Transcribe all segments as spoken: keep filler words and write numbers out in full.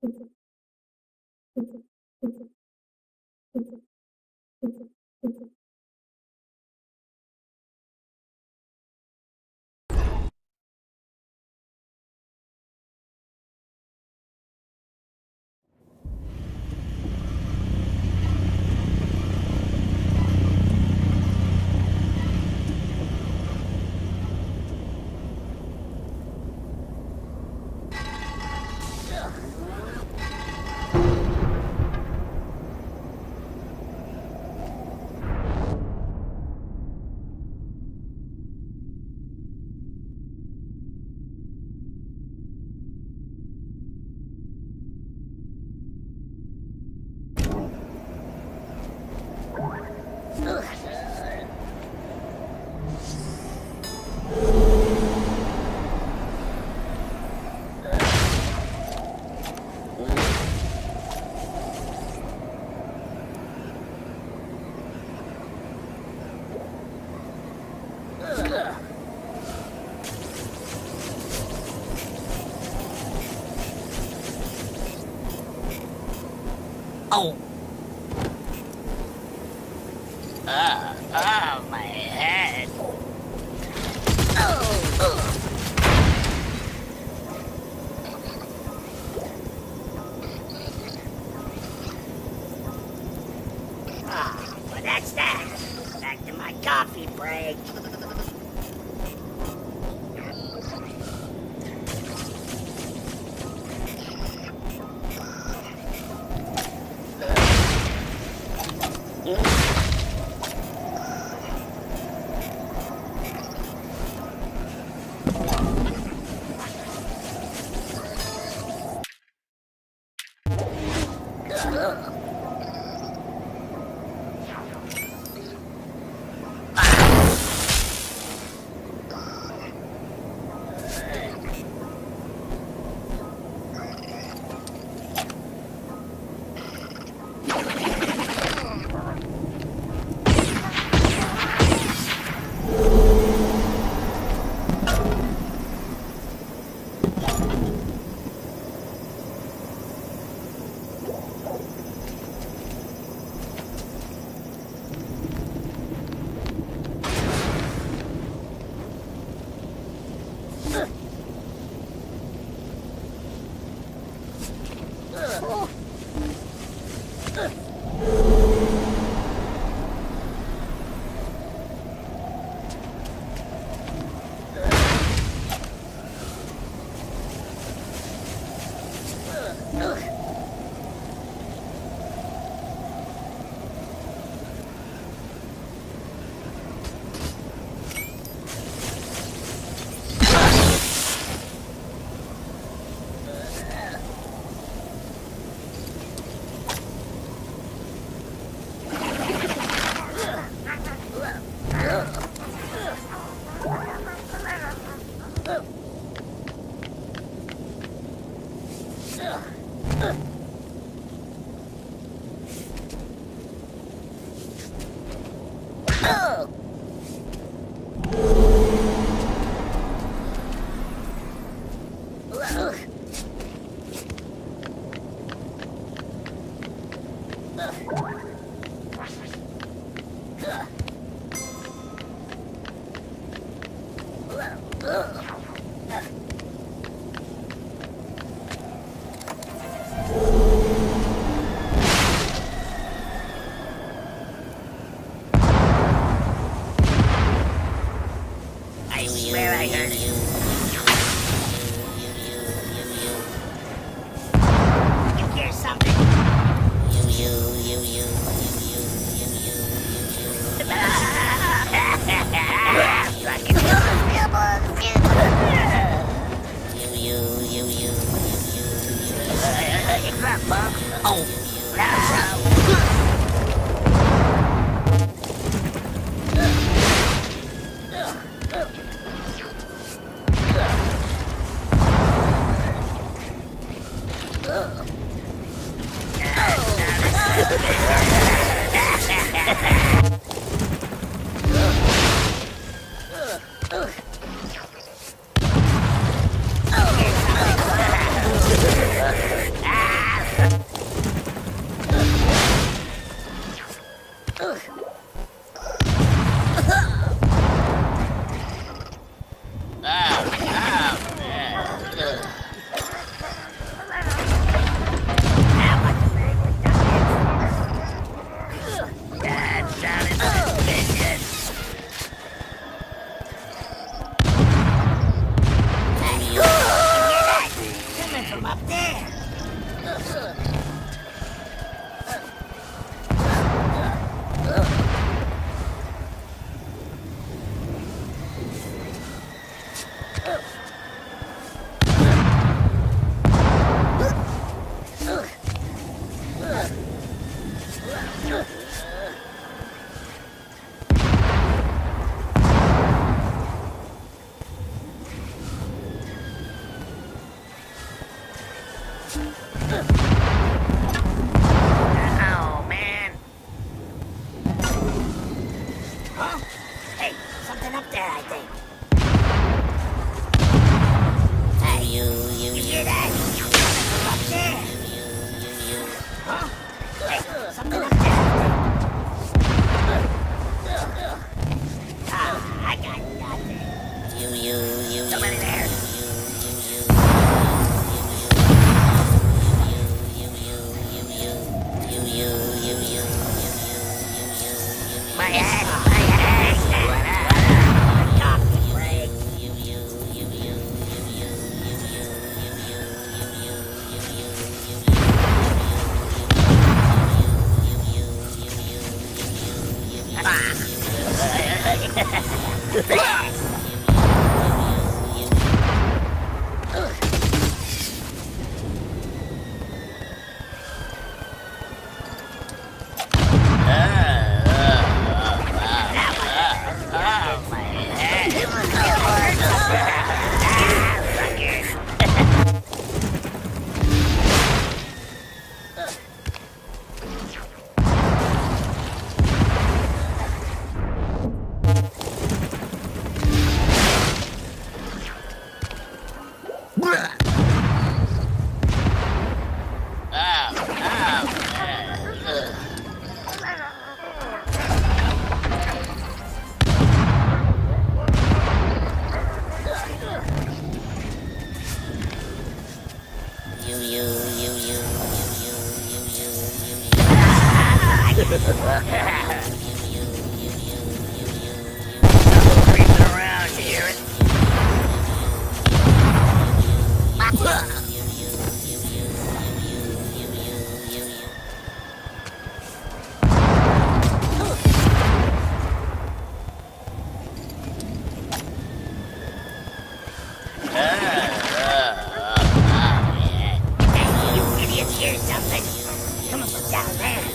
Oh. Uh, oh, my head. Oh, oh. Ah, well, that's that. Back to my coffee break. I swear I heard you. You hear something? You, you, you, you, you, you, you, you, you, you. Fucking you, you, you, you, you, you, you. Crap, Bob. Oh, no. Ah! Oh, man. Huh? Hey, something up there, I think. Hey, you, you, you hear that? Up there. You, you, you, you. Huh? Hey, something up there, I think. Ah, I got nothing. You, you, you, somebody there. My head, my head. What up? Stop the break. You, you, you, you, you, you, you, you, you, you, you, creeping around here. You idiots hear something? Coming from down there.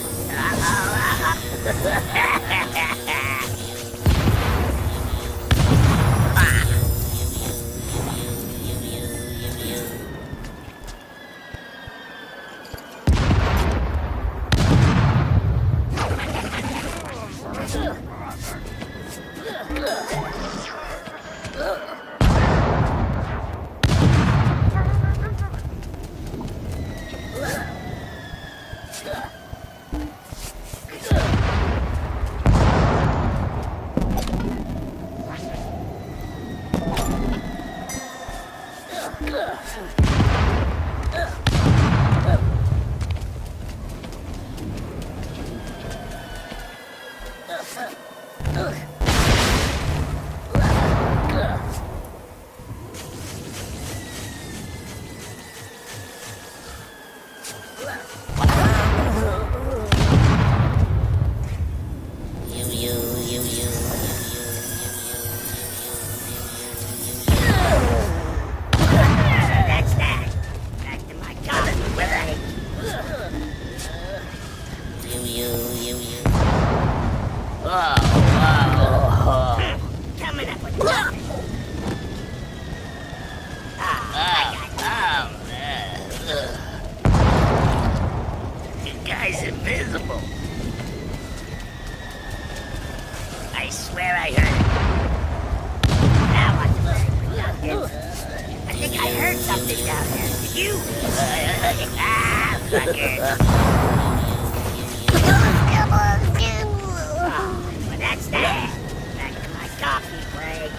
Invisible. I swear I heard it. That wasn't very productive. I think I heard something down there. Did you? Ah, fucker. Oh, but that's that. Back to my coffee break.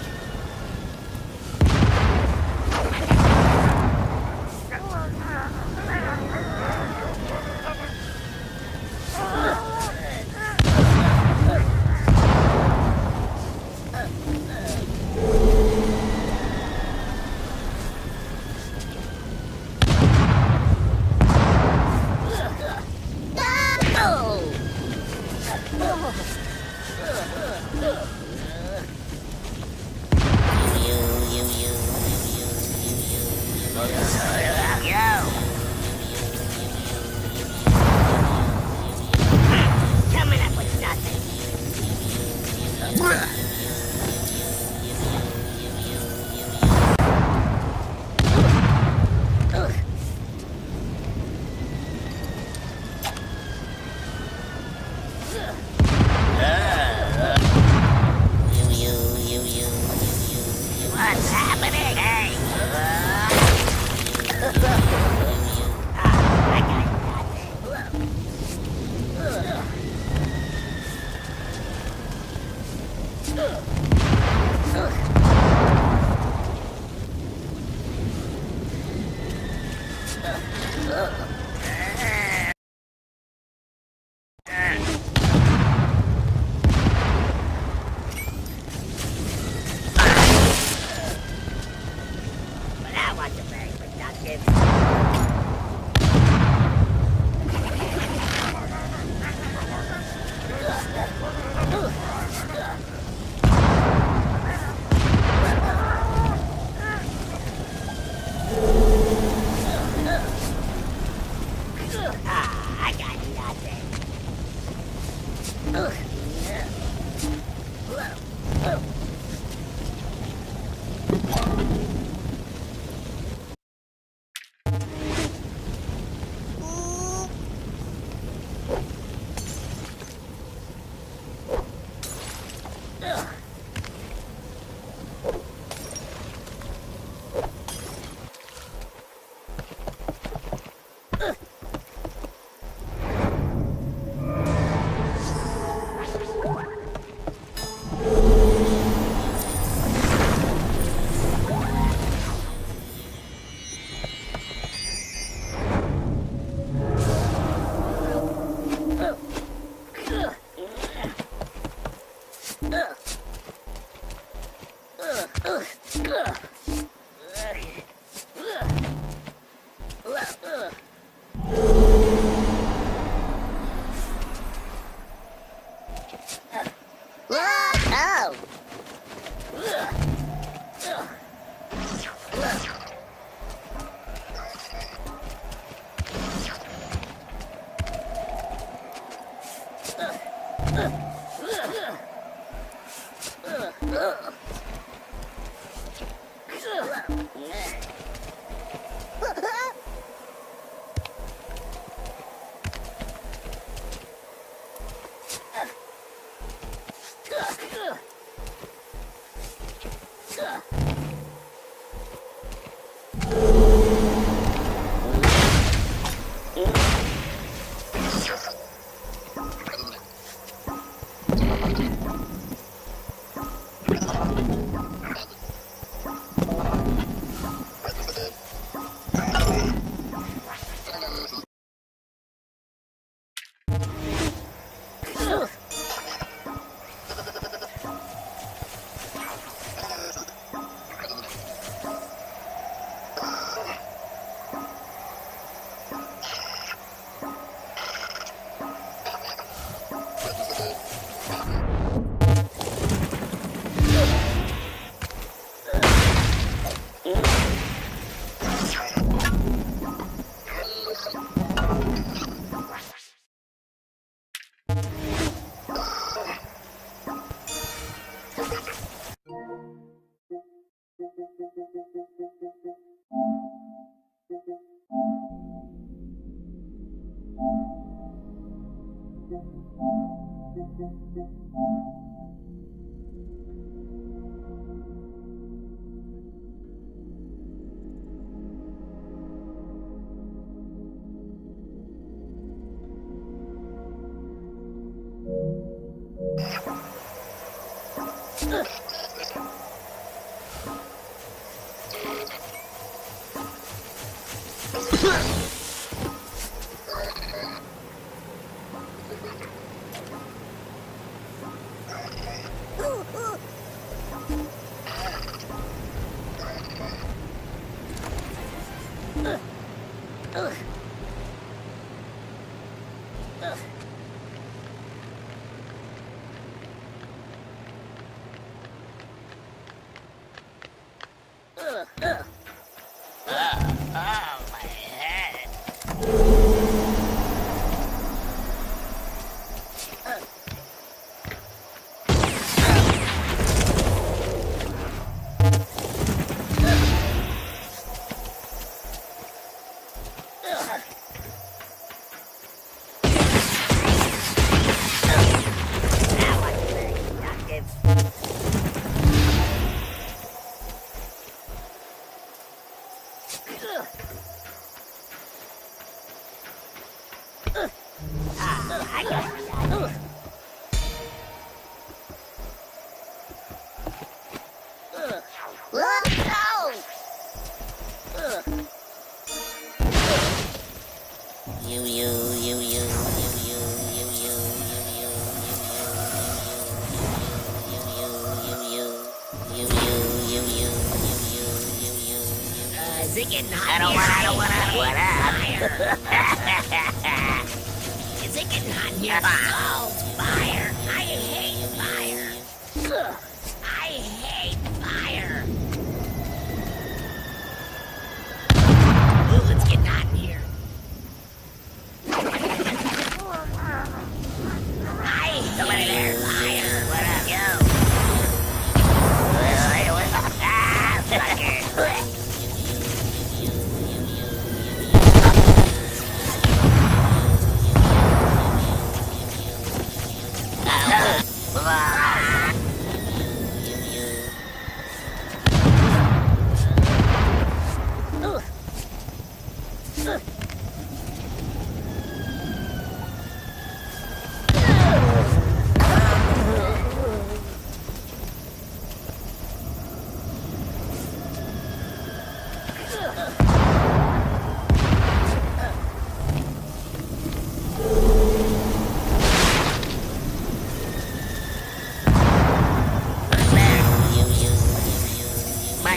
I don't want, I don't want to, what up? Is it getting hot in here? Oh, fire! I hate fire! Ugh, I hate fire! Ooh, it's getting hot in here. I hate fire! What up, yo? Ah, fucker!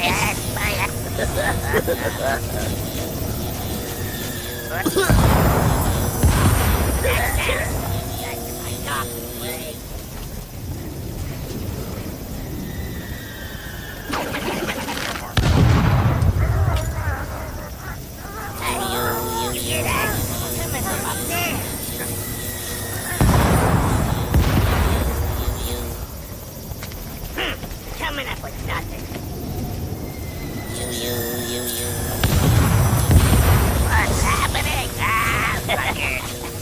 ass, my ass. Coming up with nothing. You, you, you, you. What's happening? Ah, fucker.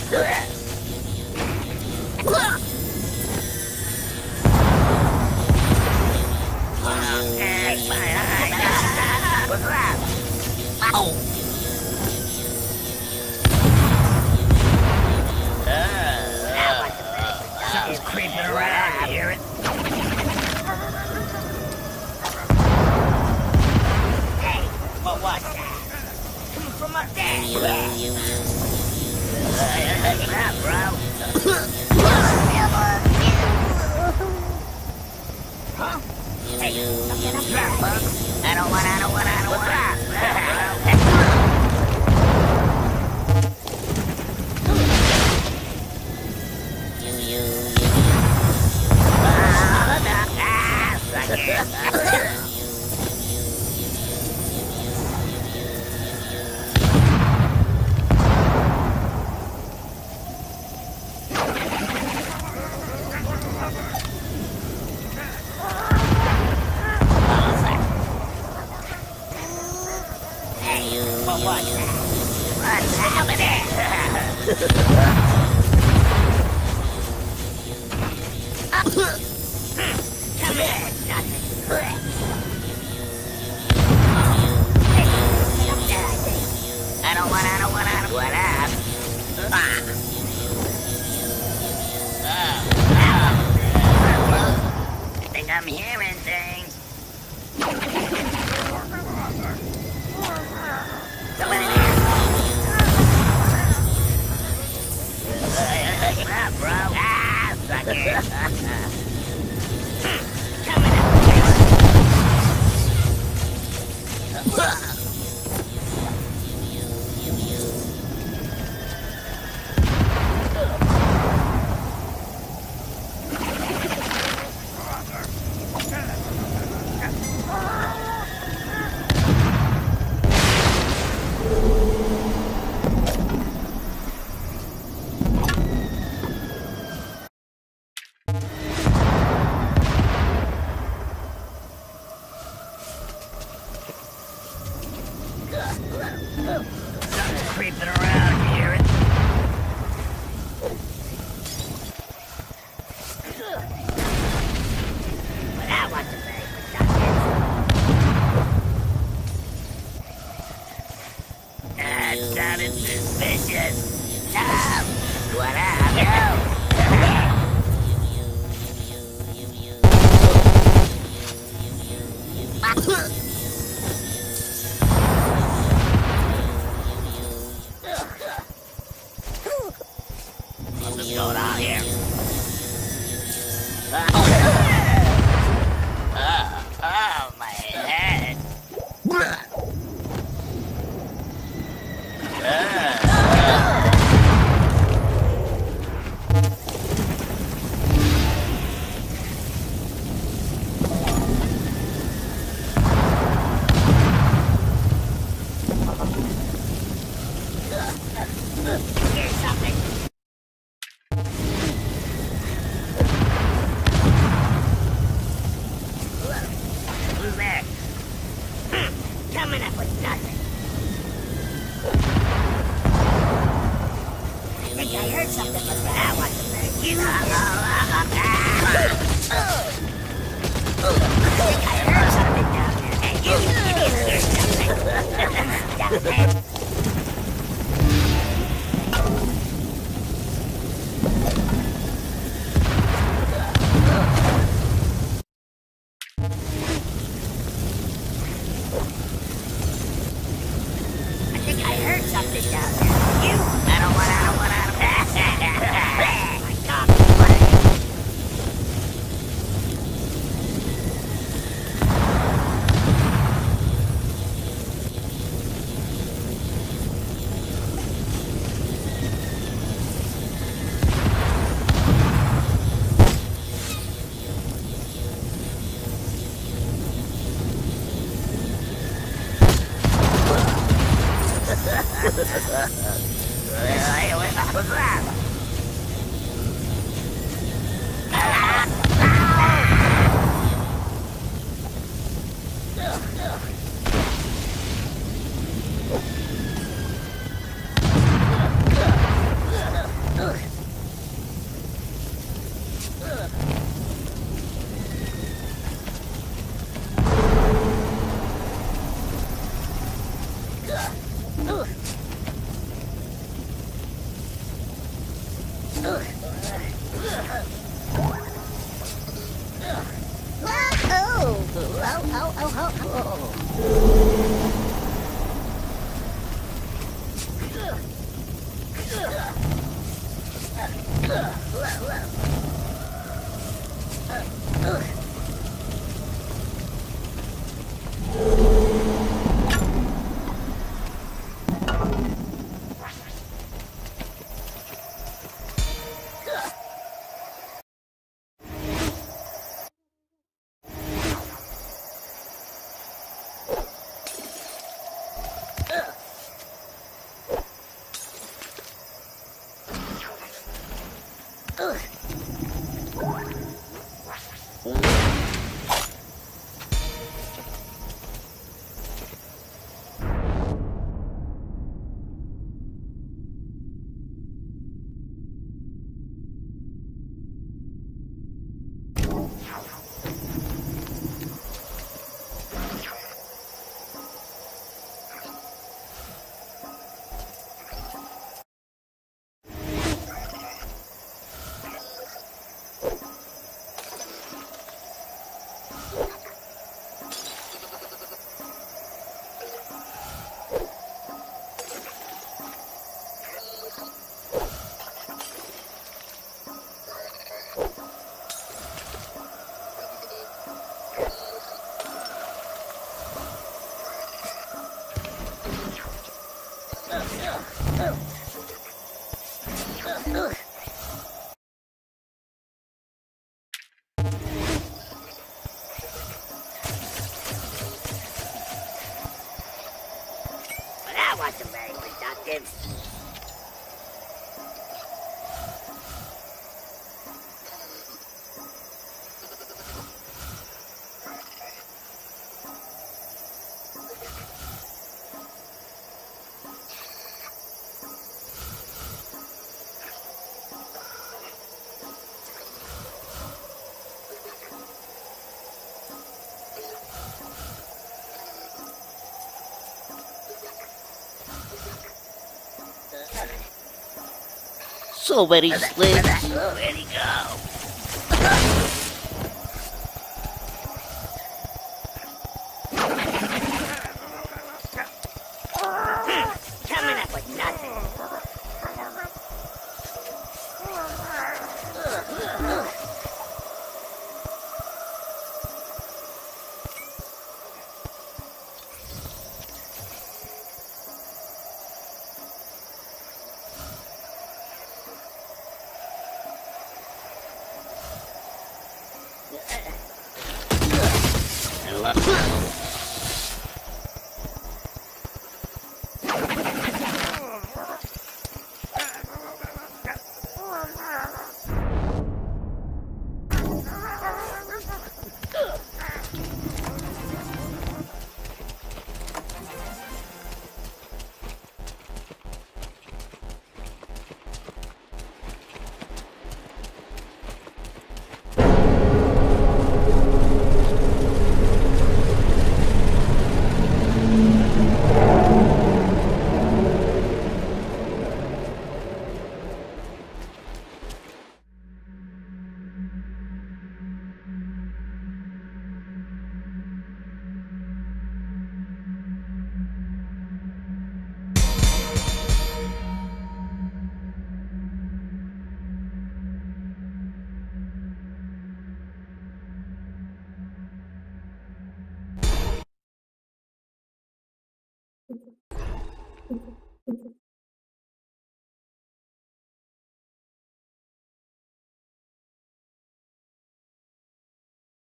Okay, fine. What's up? Ow. Something's creeping around. You hear it? Hey, what was that? Coming from up there. You, you, you. What's up, bro? Huh? Hey, something up there, bug. I don't want, I don't want, I don't want. You, you, you. Oh, no. Ah, sucker. What was that? What's happening? Come here, nothing. I don't want, I don't want, I don't want. What up? Ah. Oh. I think I'm hearing things. Somebody there. What up, bro? Ah, sucker. Coming up. Something's creeping around, you hear it? But I want to say, that sounded suspicious. No! What up? No! What's going on here? Oh, oh, oh my head. Uh. Here's something. Who's there? Coming up with nothing. I think I heard something, but I want to say, you know, I think I heard something down there, and you, you didn't hear something. Down there. I think I heard something down there. You? I don't want, I don't want, I don't want. My God, what? That wasn't very productive. So very slick. Where'd he go? Coming up with nothing.